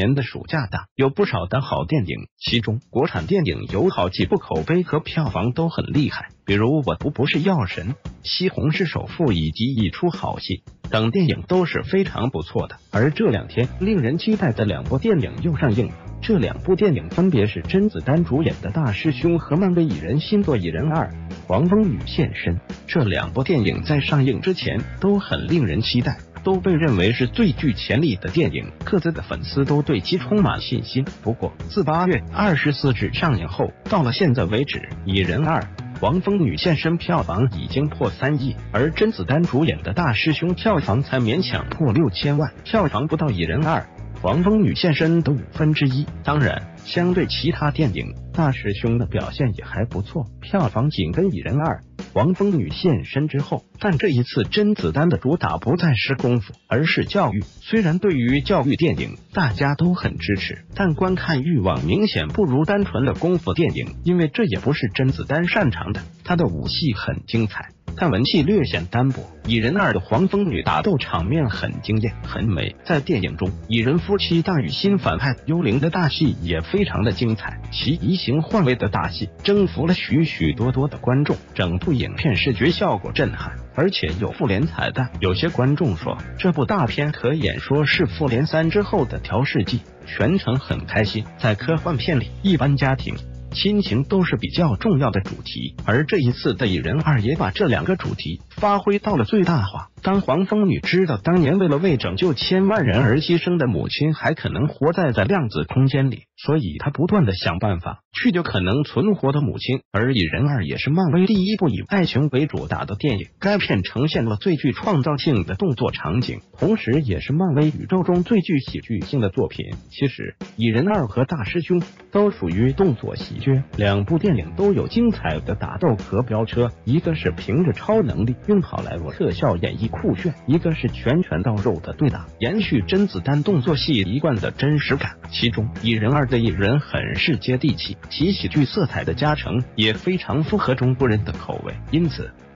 年的暑假档有不少的好电影，其中国产电影有好几部口碑和票房都很厉害，比如《我不是药神》、《西红柿首富》以及《一出好戏》等电影都是非常不错的。而这两天令人期待的两部电影又上映了，这两部电影分别是甄子丹主演的《大师兄》和漫威蚁人新作《蚁人2：黄蜂女现身》。这两部电影在上映之前都很令人期待，都被认为是最具潜力的电影，各自的粉丝都对其充满信心。不过自8月24日上映后，到了现在为止，《蚁人2：黄蜂女现身》票房已经破3亿，而甄子丹主演的《大师兄》票房才勉强破6000万，票房不到《蚁人2：黄蜂女现身》的1/5。当然，相对其他电影，《大师兄》的表现也还不错，票房紧跟《蚁人2：黄蜂女现身》之后。但这一次甄子丹的主打不再是功夫，而是教育。虽然对于教育电影大家都很支持，但观看欲望明显不如单纯的功夫电影，因为这也不是甄子丹擅长的。他的武戏很精彩，但文戏略显单薄。蚁人2的黄蜂女打斗场面很惊艳，很美。在电影中，蚁人夫妻大与新反派幽灵的大戏也非常的精彩，其移形换位的大戏征服了许许多多的观众，整部影片视觉效果震撼。而且有复联彩蛋，有些观众说这部大片可演说是复联3之后的调试剂，全程很开心。在科幻片里，一般家庭亲情都是比较重要的主题，而这一次的蚁人2也把这两个主题发挥到了最大化。当黄蜂女知道当年为拯救千万人而牺牲的母亲还可能活在量子空间里，所以她不断的想办法去救可能存活的母亲。而蚁人2也是漫威第一部以爱情为主打的电影，该片呈现了最具创造性的动作场景，同时也是漫威宇宙中最具喜剧性的作品。其实蚁人2和大师兄都属于动作喜剧，两部电影都有精彩的打斗和飙车，一个是凭着超能力用好莱坞特效演绎酷炫，一个是拳到肉的对打，延续甄子丹动作戏一贯的真实感。其中蚁人2的蚁人很是接地气，其喜剧色彩的加成也非常符合中国人的口味，因此